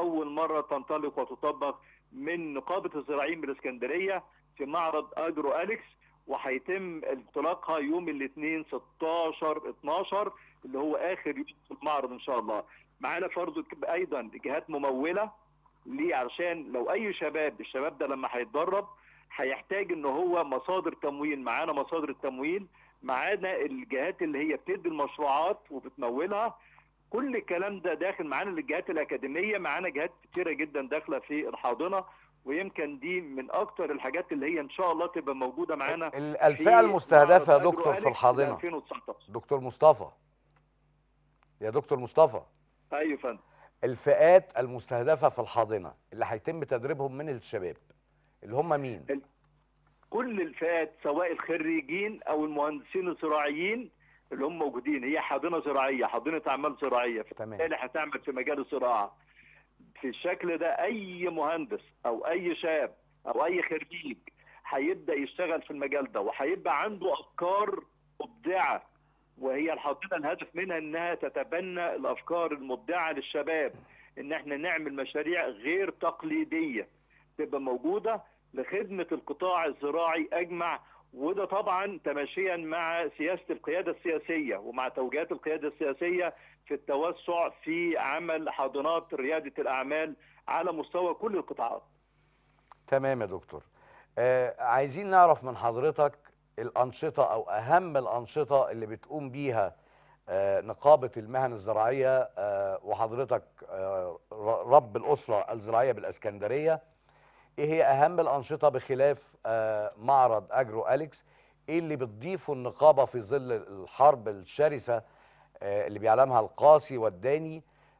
وتطبق من نقابه الزراعيين بالاسكندريه في معرض اجرو أليكس، وهيتم انطلاقها يوم الاثنين 16/12 اللي هو اخر يوم في المعرض ان شاء الله. معانا برضه ايضا جهات مموله ليه، علشان لو اي الشباب ده لما هيتدرب هيحتاج ان هو مصادر تمويل. معانا مصادر التمويل، معانا الجهات اللي هي بتدي المشروعات وبتمولها، كل الكلام ده داخل معانا. الجهات الاكاديميه معانا جهات كتيره جدا داخله في الحاضنه، ويمكن دي من اكتر الحاجات اللي هي ان شاء الله تبقى موجوده معانا. الفئه المستهدفه يا دكتور في الحاضنه 2019. دكتور مصطفى، يا دكتور مصطفى. ايوه يا فندم. الفئات المستهدفه في الحاضنه اللي هيتم تدريبهم من الشباب اللي هم مين؟ كل الفئات سواء الخريجين او المهندسين الزراعيين اللي هم موجودين. هي حاضنه زراعيه، حاضنه اعمال زراعيه، فبالتالي هتعمل في مجال الزراعه. في الشكل ده اي مهندس او اي شاب او اي خريج هيبدا يشتغل في المجال ده، وهيبقى عنده افكار مبدعه، وهي الحاضنه الهدف منها انها تتبنى الافكار المبدعه للشباب، ان احنا نعمل مشاريع غير تقليديه تبقى موجوده لخدمه القطاع الزراعي اجمع. وده طبعا تماشيا مع سياسه القياده السياسيه ومع توجيهات القياده السياسيه في التوسع في عمل حاضنات رياده الاعمال على مستوى كل القطاعات. تمام يا دكتور. عايزين نعرف من حضرتك الأنشطة أو أهم الأنشطة اللي بتقوم بيها نقابة المهن الزراعية وحضرتك رب الأسرة الزراعية بالإسكندرية. إيه هي أهم الأنشطة بخلاف معرض أجرو أليكس؟ إيه اللي بتضيفه النقابة في ظل الحرب الشرسة اللي بيعلمها القاسي والداني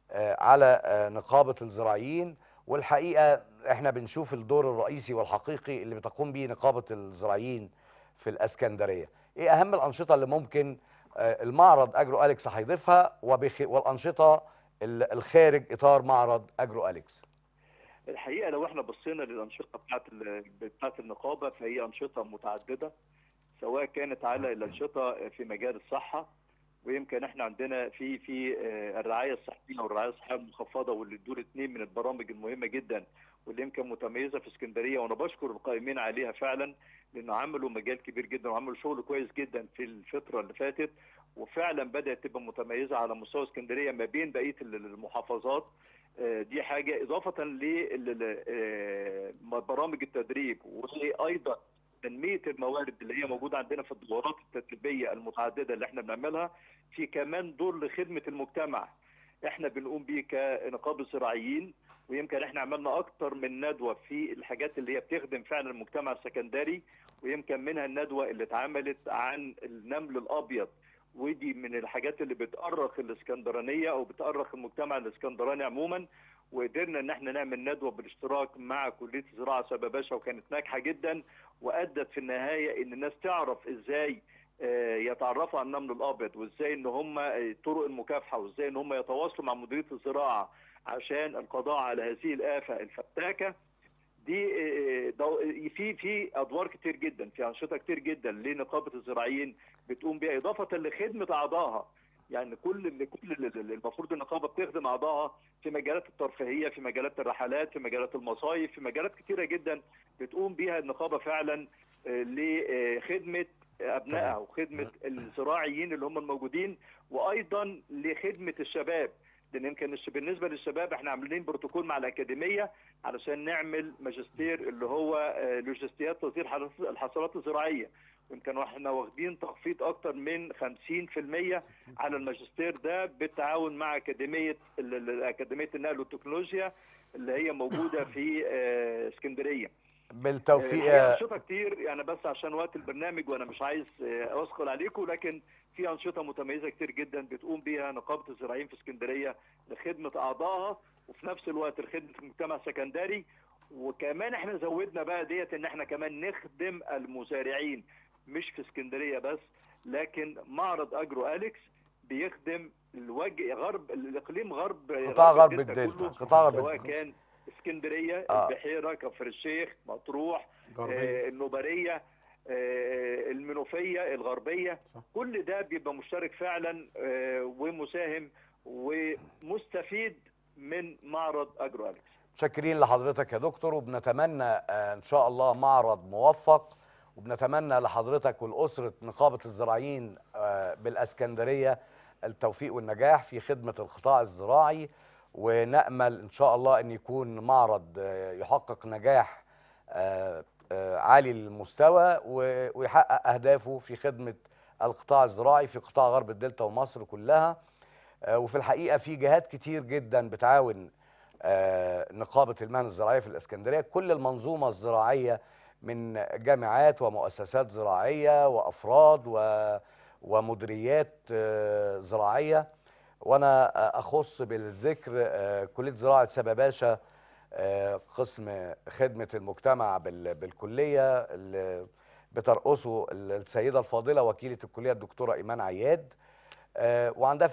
على نقابة الزراعيين. والحقيقة احنا بنشوف الدور الرئيسي والحقيقي اللي بتقوم به نقابة الزراعيين في الاسكندرية. ايه اهم الانشطة اللي ممكن المعرض اجرو أليكس هيضيفها، والانشطة الخارج اطار معرض اجرو أليكس؟ الحقيقه لو احنا بصينا للانشطه بتاعت النقابه، فهي انشطه متعدده، سواء كانت على الانشطه في مجال الصحه، ويمكن احنا عندنا في الرعايه الصحيه والرعايه الصحيه المخفضه، واللي دول اثنين من البرامج المهمه جدا واللي يمكن متميزه في اسكندريه، وانا بشكر القائمين عليها فعلا، لانه عملوا مجال كبير جدا وعملوا شغل كويس جدا في الفتره اللي فاتت، وفعلا بدات تبقى متميزه على مستوى اسكندريه ما بين بقيه المحافظات. دي حاجه اضافه لبرامج التدريب، وايضا تنميه الموارد اللي هي موجوده عندنا في الدورات التدريبيه المتعدده اللي احنا بنعملها. في كمان دور لخدمه المجتمع احنا بنقوم بيه كنقابه زراعيين، ويمكن احنا عملنا اكتر من ندوه في الحاجات اللي هي بتخدم فعلا المجتمع السكندري، ويمكن منها الندوه اللي اتعملت عن النمل الابيض، ودي من الحاجات اللي بتأرخ الاسكندرانيه او بتأرخ المجتمع الاسكندراني عموما. وقدرنا ان احنا نعمل ندوه بالاشتراك مع كليه الزراعه سبا باشا، وكانت ناجحه جدا، وادت في النهايه ان الناس تعرف ازاي يتعرفوا على النمل الابيض، وازاي ان هم طرق المكافحه، وازاي ان هم يتواصلوا مع مديريه الزراعه عشان القضاء على هذه الآفة الفتاكة دي. في ادوار كتير جدا، في انشطه كتير جدا لنقابه الزراعيين بتقوم بها، اضافه لخدمه اعضائها. يعني كل المفروض النقابه بتخدم اعضائها في مجالات الترفيهيه، في مجالات الرحلات، في مجالات المصايف، في مجالات كتيره جدا بتقوم بها النقابه فعلا لخدمه ابنائها وخدمه الزراعيين اللي هم الموجودين، وايضا لخدمه الشباب. لان يمكن بالنسبه للشباب احنا عاملين بروتوكول مع الاكاديميه علشان نعمل ماجستير اللي هو لوجستيات تصدير الحصولات الزراعيه، يمكن احنا واخدين تخفيض اكتر من 50% على الماجستير ده بالتعاون مع اكاديميه النقل والتكنولوجيا اللي هي موجوده في اسكندريه. بالتوفيق. انشطه كتير يعني، بس عشان وقت البرنامج وانا مش عايز اثقل عليكم، لكن في انشطه متميزه كتير جدا بتقوم بيها نقابه الزراعيين في اسكندريه لخدمه اعضائها، وفي نفس الوقت لخدمه المجتمع السكندري. وكمان احنا زودنا بقى ديت ان احنا كمان نخدم المزارعين مش في اسكندريه بس، لكن معرض اجرو أليكس بيخدم الاقليم قطاع غرب الدلتا، سواء كان اسكندريه، البحيره، كفر الشيخ، مطروح، النوباريه، المنوفيه، الغربيه، كل ده بيبقى مشترك فعلا ومساهم ومستفيد من معرض اجرو أليكس. متشكرين لحضرتك يا دكتور، وبنتمنى ان شاء الله معرض موفق، وبنتمنى لحضرتك ولأسرة نقابة الزراعيين بالاسكندريه التوفيق والنجاح في خدمه القطاع الزراعي، ونأمل ان شاء الله ان يكون معرض يحقق نجاح عالي المستوى ويحقق اهدافه في خدمه القطاع الزراعي في قطاع غرب الدلتا ومصر كلها. وفي الحقيقه في جهات كتير جدا بتعاون نقابه المهن الزراعيه في الاسكندريه، كل المنظومه الزراعيه من جامعات ومؤسسات زراعيه وافراد ومديريات زراعيه. وانا اخص بالذكر كليه زراعه سبا باشا، قسم خدمه المجتمع بالكليه اللي بترأسه السيده الفاضله وكيله الكليه الدكتوره ايمان عياد، وعندها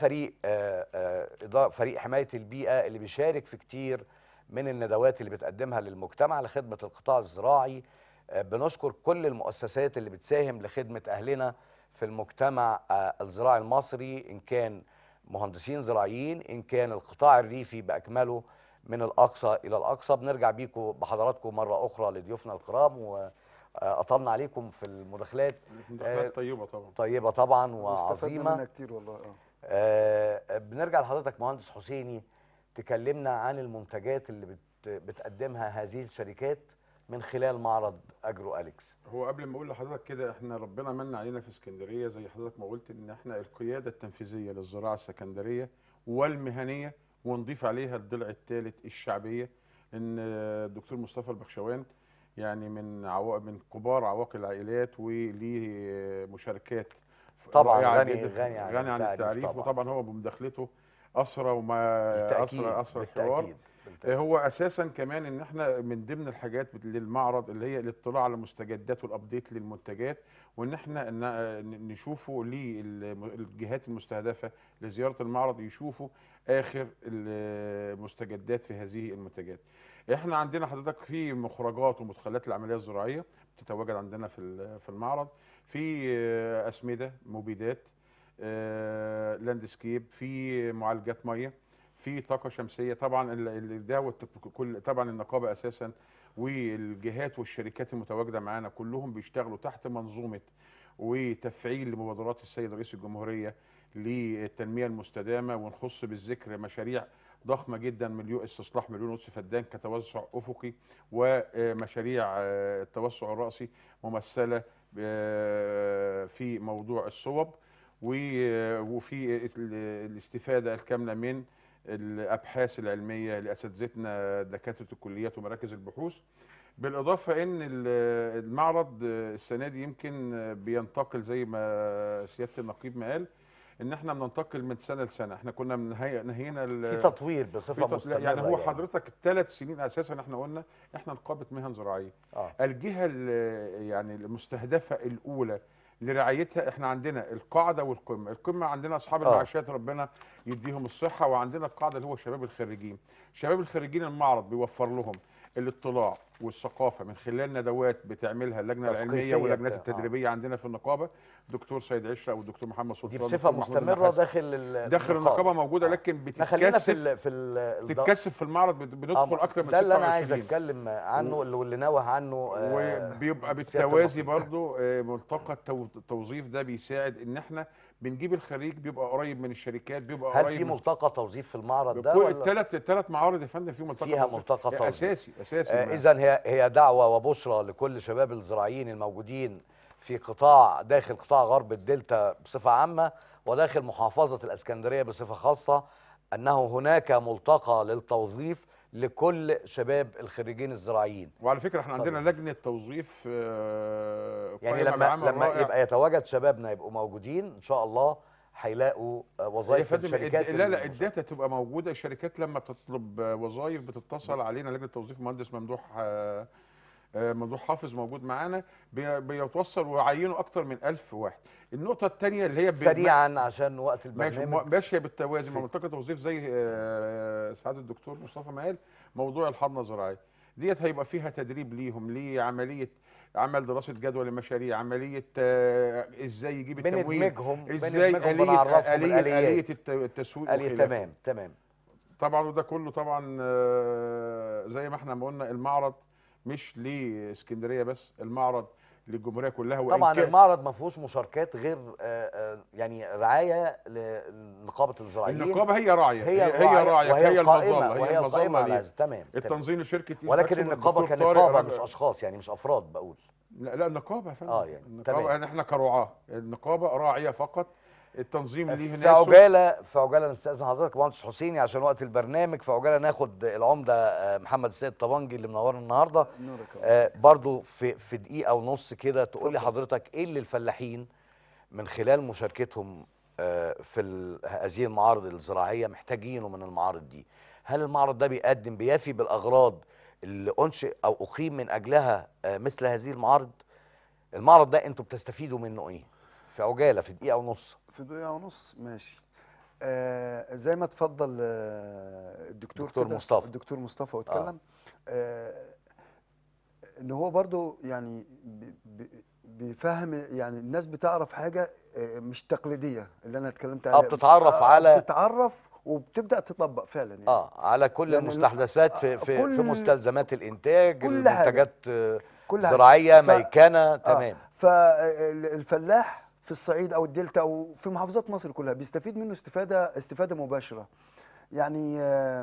فريق حمايه البيئه اللي بيشارك في كتير من الندوات اللي بتقدمها للمجتمع لخدمه القطاع الزراعي. بنشكر كل المؤسسات اللي بتساهم لخدمه اهلنا في المجتمع الزراعي المصري، ان كان مهندسين زراعيين، ان كان القطاع الريفي باكمله من الاقصى الى الاقصى. بنرجع بيكم بحضراتكم مره اخرى لضيوفنا الكرام، واطلنا عليكم في المداخلات. مداخلات طيبه طبعا، طيبه طبعا وعظيمه، استفدنا منها كتير والله. بنرجع لحضرتك مهندس حسيني، تكلمنا عن المنتجات اللي بتقدمها هذه الشركات من خلال معرض اجرو أليكس. هو قبل ما اقول لحضرتك كده، احنا ربنا من علينا في اسكندريه زي حضرتك ما قلت ان احنا القياده التنفيذيه للزراعه السكندريه والمهنيه، ونضيف عليها الضلع الثالث الشعبيه، ان الدكتور مصطفى البخشوان يعني من كبار عواقل العائلات وليه مشاركات طبعا رائعة غني جداً، غني عن التعريف. طبعا. وطبعا هو بمداخلته اسرى وما بالتأكيد اسرى الحوار. بالتأكيد. هو اساسا كمان ان احنا من ضمن الحاجات للمعرض اللي هي الاطلاع على المستجدات والابديت للمنتجات، وان احنا نشوفه للجهات المستهدفه لزياره المعرض يشوفوا اخر المستجدات في هذه المنتجات. احنا عندنا حضرتك في مخرجات ومدخلات العمليه الزراعيه بتتواجد عندنا في المعرض، في اسمده، مبيدات، لاندسكيب، في معالجات ميه، في طاقه شمسيه. طبعا ده كل طبعا النقابه اساسا والجهات والشركات المتواجده معانا كلهم بيشتغلوا تحت منظومه وتفعيل لمبادرات السيد رئيس الجمهوريه للتنميه المستدامه، ونخص بالذكر مشاريع ضخمه جدا، استصلاح 1.5 مليون فدان كتوسع افقي، ومشاريع التوسع الراسي ممثله في موضوع الصوب، وفي الاستفاده الكامله من الابحاث العلميه لاساتذتنا دكاتره الكليات ومراكز البحوث. بالاضافه ان المعرض السنه دي يمكن بينتقل زي ما سياده النقيب ما قال، ان احنا بننتقل من سنه لسنه. احنا كنا نهينا في تطوير بصفه مستمره. يعني هو حضرتك ال3 سنين اساسا احنا قلنا احنا نقابه مهن زراعيه. الجهه يعني المستهدفه الاولى لرعايتها احنا عندنا القاعده والقمه. القمه عندنا اصحاب المعاشات ربنا يديهم الصحه، وعندنا القاعده اللي هو شباب الخريجين. شباب الخريجين المعرض بيوفر لهم الاطلاع والثقافه من خلال ندوات بتعملها اللجنه العلميه واللجنات التدريبيه عندنا في النقابه، دكتور سيد عشره او الدكتور محمد سلطان. دي بصفه مستمره داخل النقابه موجوده، لكن بتتكثف في المعرض. بندخل اكثر من 26. ده اللي انا عايز اتكلم عنه واللي ناوه عنه. وبيبقى بالتوازي برضو ملتقى التوظيف ده بيساعد ان احنا بنجيب الخريج بيبقى قريب من الشركات، بيبقى هل قريب. في ملتقى توظيف في المعرض ده؟ الثلاث معارض يا فندم في ملتقى فيها ملتقى توظيف اساسي. اذا هي دعوه وبشرى لكل شباب الزراعيين الموجودين في داخل قطاع غرب الدلتا بصفه عامه، وداخل محافظه الاسكندريه بصفه خاصه، انه هناك ملتقى للتوظيف لكل شباب الخريجين الزراعيين. وعلى فكره احنا عندنا لجنه توظيف يعني لما يبقى يتواجد شبابنا يبقوا موجودين ان شاء الله هيلاقوا وظائف في الشركات. لا الداتا تبقى موجوده. الشركات لما تطلب وظائف بتتصل علينا. لجنه توظيف مهندس ممدوح حافظ موجود معانا، بيتوصل ويعينوا اكتر من 1000 واحد. النقطه الثانيه اللي هي سريعا عشان وقت البرنامج ماشيه بالتوازي مع ملتقى توظيف زي سعاده الدكتور مصطفى ما قال، موضوع الحضنه الزراعيه ديت هيبقى فيها تدريب ليهم لعمليه عمل دراسه جدوى للمشاريع، عمليه ازاي يجيب التمويل، ازاي آلية التسويق. تمام. طبعا وده كله طبعا زي ما احنا ما قلنا المعرض مش لاسكندريه بس، المعرض للجمهوريه كلها. طبعا المعرض ما فيهوش مشاركات غير يعني رعايه لنقابه الزراعيين. النقابه هي راعيه، هي المظله تمام. التنظيم لشركه ولكن النقابه كنقابه مش اشخاص، يعني مش افراد بقول. لا النقابه يا فندم. يعني النقابه احنا كرعاه، النقابه راعيه فقط. التنظيم ليه ناس. في عجاله نستاذن حضرتك مهندس حسيني عشان وقت البرنامج. في عجاله ناخد العمده محمد السيد طبنجي اللي منورنا النهارده. برضو في دقيقه ونص كده تقول لي حضرتك ايه اللي الفلاحين من خلال مشاركتهم في هذه المعارض الزراعيه محتاجينه من المعارض دي؟ هل المعرض ده بيفي بالاغراض اللي انشئ او اقيم من اجلها مثل هذه المعارض؟ المعرض ده انتوا بتستفيدوا منه ايه؟ في عجاله في دقيقه ونص. في دقيقة ونص ماشي. زي ما اتفضل الدكتور مصطفى واتكلم ان هو برضو يعني بيفهم، يعني الناس بتعرف حاجه مش تقليديه اللي انا اتكلمت عليها. بتتعرف على بتتعرف وبتبدا تطبق فعلا يعني. على كل يعني المستحدثات في مستلزمات الانتاج، كل المنتجات زراعيه ميكنه. تمام. فالفلاح في الصعيد او الدلتا او في محافظات مصر كلها بيستفيد منه استفاده مباشره. يعني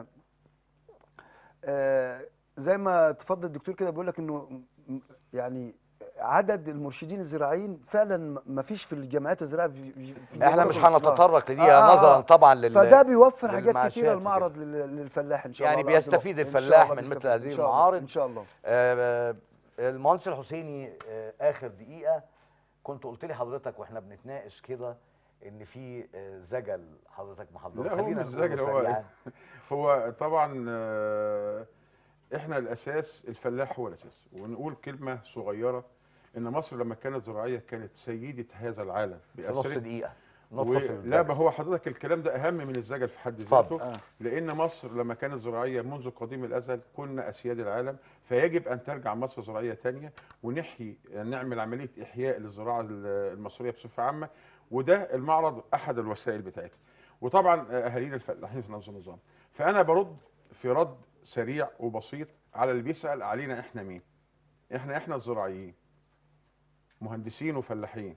زي ما تفضل الدكتور كده بيقول لك انه يعني عدد المرشدين الزراعيين فعلا ما فيش في الجامعات الزراعيه. احنا مش هنتطرق لديها نظرا طبعا فده بيوفر حاجات كتيره المعرض للفلاح ان شاء الله. يعني بيستفيد الفلاح من مثل هذه المعارض ان شاء الله. المهندس الحسيني اخر دقيقه، كنت قلت لي حضرتك واحنا بنتناقش كده ان في زجل حضرتك محضره. لا هو مش زجل، هو طبعا احنا الاساس، الفلاح هو الاساس. ونقول كلمه صغيره، ان مصر لما كانت زراعيه كانت سيده هذا العالم في نص دقيقه. لا ما هو حضرتك الكلام ده اهم من الزجل في حد ذاته. لان مصر لما كانت زراعيه منذ قديم الازل كنا اسياد العالم، فيجب ان ترجع مصر زراعيه ثانيه ونحيي، نعمل عمليه احياء للزراعه المصريه بصفه عامه. وده المعرض احد الوسائل بتاعتها. وطبعا اهالينا الفلاحين في نفس النظام. فانا برد في رد سريع وبسيط على اللي بيسال علينا احنا مين. احنا الزراعيين، مهندسين وفلاحين،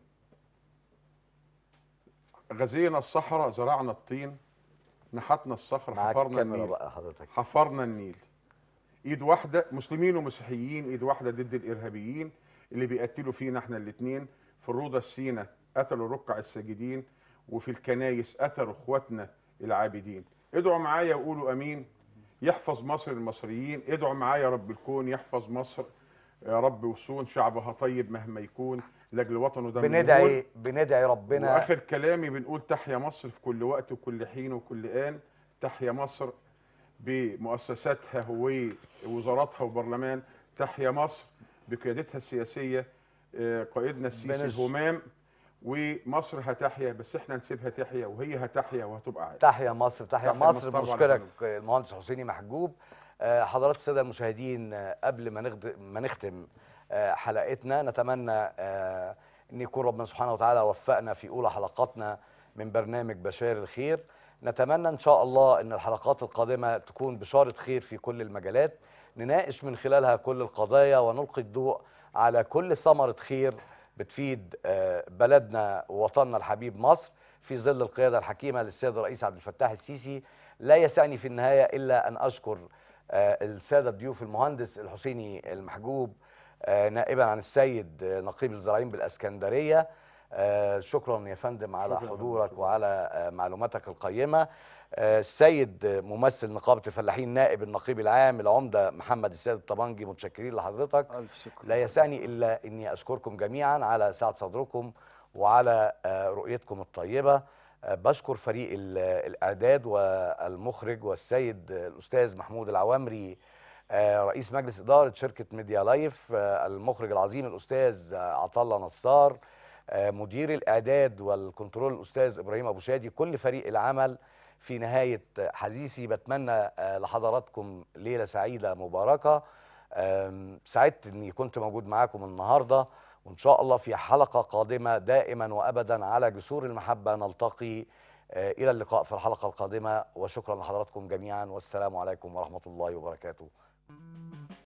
غزينا الصحراء، زرعنا الطين، نحتنا الصخر، حفرنا النيل. بقى حضرتك. حفرنا النيل. ايد واحده، مسلمين ومسيحيين، ايد واحده ضد الارهابيين اللي بيقتلوا فينا احنا الاثنين. في الروضه في سينا قتلوا ركع الساجدين، وفي الكنايس قتلوا اخواتنا العابدين. ادعوا معايا وقولوا امين. يحفظ مصر المصريين. ادعوا معايا رب الكون يحفظ مصر يا رب، وصون شعبها طيب مهما يكون، لاجل وطنه ده بندعي ربنا. واخر كلامي بنقول تحيا مصر في كل وقت وكل حين وكل آن. تحيا مصر بمؤسساتها ووزاراتها وبرلمان. تحيا مصر بقيادتها السياسيه، قائدنا السيسي الهمام. ومصر هتحيا، بس احنا نسيبها تحيا وهي هتحيا وهتبقى عادي. تحيا مصر، تحيا مصر. بنشكرك المهندس حسيني محجوب. حضرات الساده المشاهدين، قبل ما نختم حلقتنا، نتمنى ان يكون ربنا سبحانه وتعالى وفقنا في اولى حلقاتنا من برنامج بشاير الخير. نتمنى ان شاء الله ان الحلقات القادمه تكون بشاره خير في كل المجالات، نناقش من خلالها كل القضايا ونلقي الضوء على كل ثمره خير بتفيد بلدنا ووطننا الحبيب مصر في ظل القياده الحكيمه للسيد الرئيس عبد الفتاح السيسي. لا يسعني في النهايه الا ان اشكر الساده الضيوف، المهندس الحسيني المحجوب نائبا عن السيد نقيب الزراعيين بالاسكندريه. شكرا يا فندم على حضورك وعلى معلوماتك القيمه. السيد ممثل نقابه الفلاحين نائب النقيب العام العمده محمد السيد الطبنجي، متشكرين لحضرتك. الف شكر. لا يسعني الا اني اشكركم جميعا على سعه صدركم وعلى رؤيتكم الطيبه. بشكر فريق الاعداد والمخرج والسيد الاستاذ محمود العوامري رئيس مجلس اداره شركه ميديا لايف، المخرج العظيم الاستاذ عطله نصار، مدير الاعداد والكنترول الاستاذ ابراهيم ابو شادي، كل فريق العمل. في نهايه حديثي بتمنى لحضراتكم ليله سعيده مباركه. سعدت اني كنت موجود معاكم النهارده، وان شاء الله في حلقه قادمه دائما وابدا على جسور المحبه نلتقي. الى اللقاء في الحلقه القادمه، وشكرا لحضراتكم جميعا، والسلام عليكم ورحمه الله وبركاته.